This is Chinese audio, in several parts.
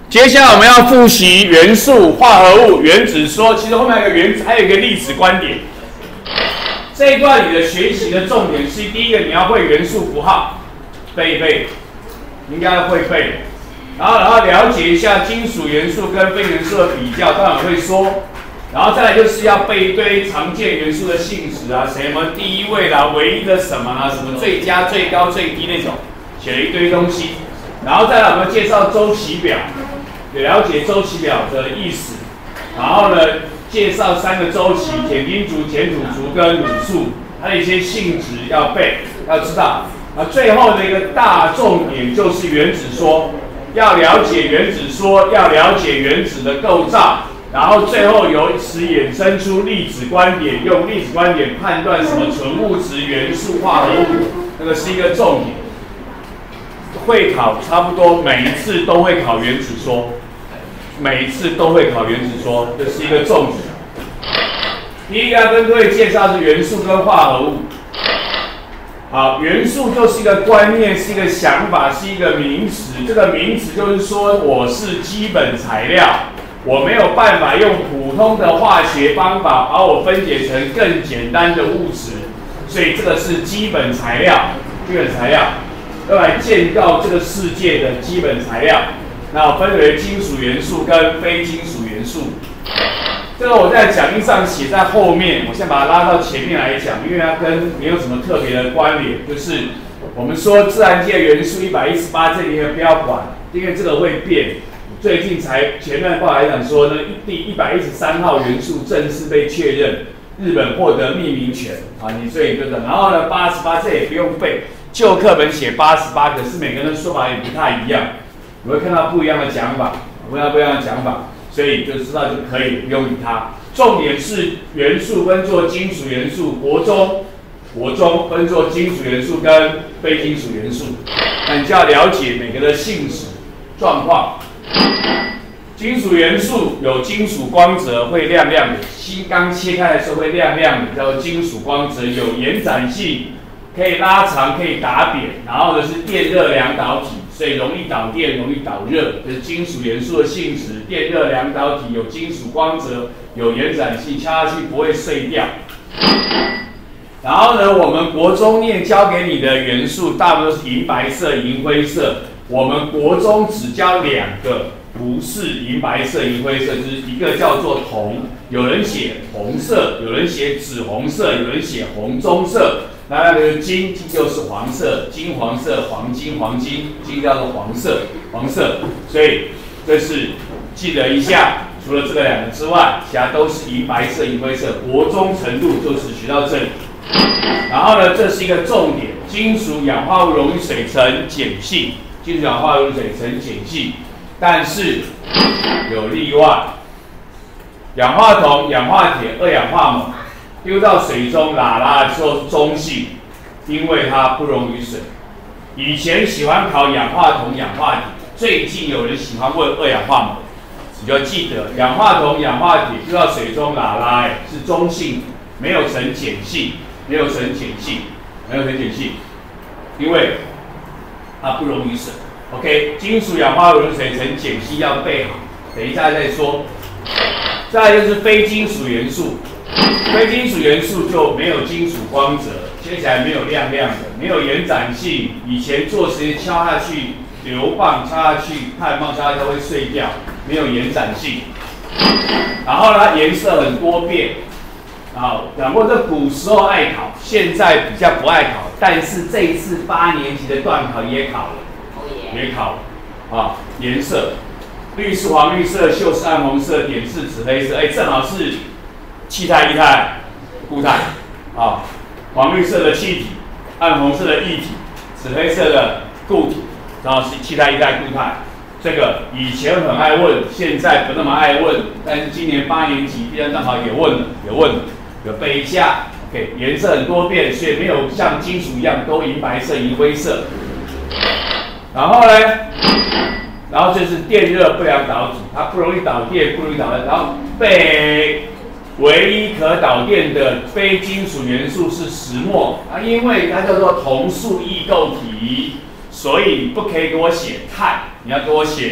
接下来我们要复习元素、化合物、原子说。其实后面还有一个粒子观点。这一段你的学习的重点是：第一个，你要会元素符号，背一背，应该会背。然后了解一下金属元素跟非元素的比较，当然会说。然后再来就是要背一堆常见元素的性质啊，什么第一位啦、唯一的什么啦、什么最佳、最高、最低那种，写了一堆东西。然后再来我们介绍周期表。了解周期表的意思，然后呢，介绍3个周期：碱金属、碱土族跟卤素，它的一些性质要背，要知道。最后的一个大重点就是原子说，要了解原子说，要了解原子的构造，然后最后由此衍生出粒子观点，用粒子观点判断什么纯物质、元素、化合物，那个是一个重点。会考差不多每一次都会考原子说，每一次都会考原子说，这是一个重点。第一个要跟各位介绍是元素跟化合物。好，元素就是一个观念，是一个想法，是一个名词。这个名词就是说我是基本材料，我没有办法用普通的化学方法把我分解成更简单的物质，所以这个是基本材料，基本材料。要来建构这个世界的基本材料，那分为金属元素跟非金属元素。这个我在讲义上写在后面，我先把它拉到前面来讲，因为它跟没有什么特别的关联。就是我们说自然界元素118这里也不要管，因为这个会变。最近才前面报来讲说呢，第113号元素正式被确认，日本获得命名权啊，所以就等。然后呢，88这也不用背。旧课本写88，可是每个人的说法也不太一样，你会看到不一样的讲法，所以就知道就可以，不用理它。重点是元素分作金属元素，国中分作金属元素跟非金属元素，那你就要了解每个的性质状况。金属元素有金属光泽，会亮亮的，锌刚切开的时候会亮亮的，叫做金属光泽，有延展性。可以拉长，可以打扁，然后呢是电热两导体，所以容易导电，容易导热，这是金属元素的性质。电热两导体有金属光泽，有延展性，敲下去不会碎掉。然后呢，我们国中念教给你的元素，大部分都是银白色、银灰色。我们国中只教2个，不是银白色、银灰色，就是一个叫做铜，有人写红色，有人写紫红色，有人写红棕色。那个金就是黄色，金黄色，黄金，金叫做黄色，所以这是记得一下。除了这个2个之外，其他都是银白色、银灰色。国中程度就只学到这里。然后呢，这是一个重点：金属氧化物溶于水呈碱性，但是有例外，氧化铜、氧化铁、2氧化锰。丢到水中拉的时候是中性，因为它不溶于水。以前喜欢考氧化铜、氧化铁，最近有人喜欢问2氧化锰，你就要记得氧化铜、氧化铁丢到水中拉是中性，没有呈碱性，因为它不溶于水。OK， 金属氧化物溶水呈碱性要背好，等一下再说。再来就是非金属元素。非金属元素就没有金属光泽，切起来没有亮亮的，没有延展性。以前做实验敲下去，流棒敲下去，碳棒敲下去会碎掉，没有延展性。然后呢，颜色很多变。讲过这古时候爱考，现在比较不爱考，但是这一次8年级的段考也考了，颜色，绿是黄绿色，锈是暗红色，点是紫黑色，正好是。气态、液态、固态，黄绿色的气体，暗红色的液体，紫黑色的固体，然后是气态、液态、固态。这个以前很爱问，现在不那么爱问，但是今年8年级第2段考也问了，有背一下。OK， 颜色很多变，所以没有像金属一样都银白色、银灰色。然后这是电热不良导体，它不容易导电，然后唯一可导电的非金属元素是石墨因为它叫做同素异构体，所以你不可以给我写碳，你要给我写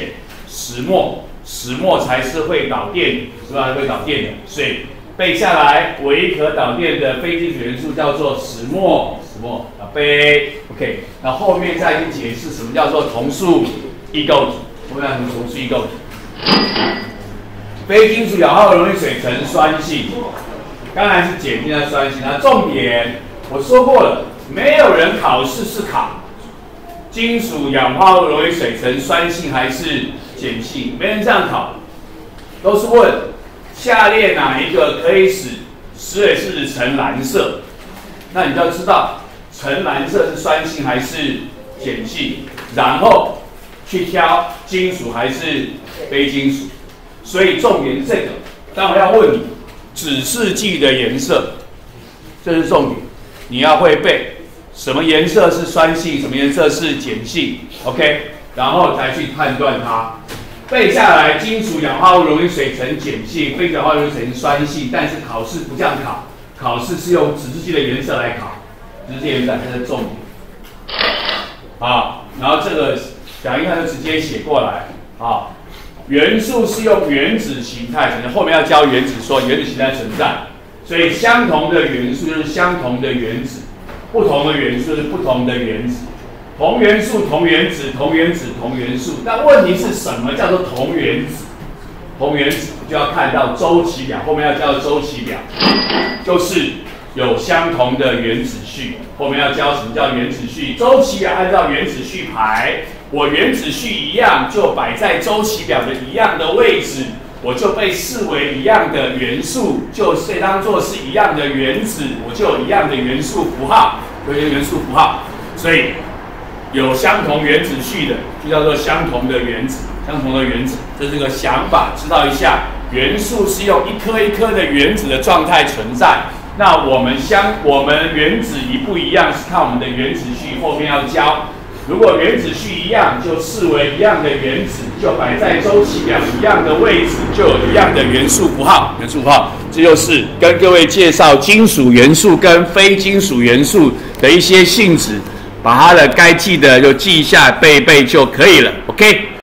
石墨，石墨才是会导电，是吧？会导电的，所以背下来，唯一可导电的非金属元素叫做石墨，石墨啊背 ，OK。那后面再去解释什么叫做同素异构体，后面什么同素异构体？非金属氧化容易水呈酸性，当然是减轻它酸性。那重点我说过了，没有人考试是考金属氧化物溶于水呈酸性还是碱性，没人这样考，都是问下列哪一个可以使石蕊试纸呈蓝色？那你就要知道呈蓝色是酸性还是碱性，然后去挑金属还是非金属。所以重点是这个，当然要问你指示剂的颜色，这是重点，你要会背什么颜色是酸性，什么颜色是碱性 ，OK， 然后才去判断它。背下来，金属氧化物溶于水呈碱性，非氧化物溶于水呈酸性，但是考试不这样考，考试是用指示剂的颜色来考，指示剂颜色才是重点。好，然后这个讲义看就直接写过来，好。元素是用原子形态存在，后面要教原子说原子形态存在，所以相同的元素就是相同的原子，不同的元素是不同的原子，同元素同原子，同原子同元素。但问题是什么叫做同原子？同原子就要看到周期表，后面要教周期表，就是有相同的原子序。后面要教什么叫原子序，周期表按照原子序排。我原子序一样，就摆在周期表的一样的位置，我就被视为一样的元素，就被当作是一样的原子，我就有一样的元素符号，有一个元素符号。所以有相同原子序的，就叫做相同的原子，相同的原子，这是个想法，知道一下。元素是用一颗一颗的原子的状态存在。那我们原子一不一样，是看我们的原子序，后面要教。如果原子序一样，就视为一样的原子，就摆在周期表一样的位置，就有一样的元素符号。元素符号，这就是跟各位介绍金属元素跟非金属元素的一些性质，把它的该记的就记一下，背一背就可以了。OK。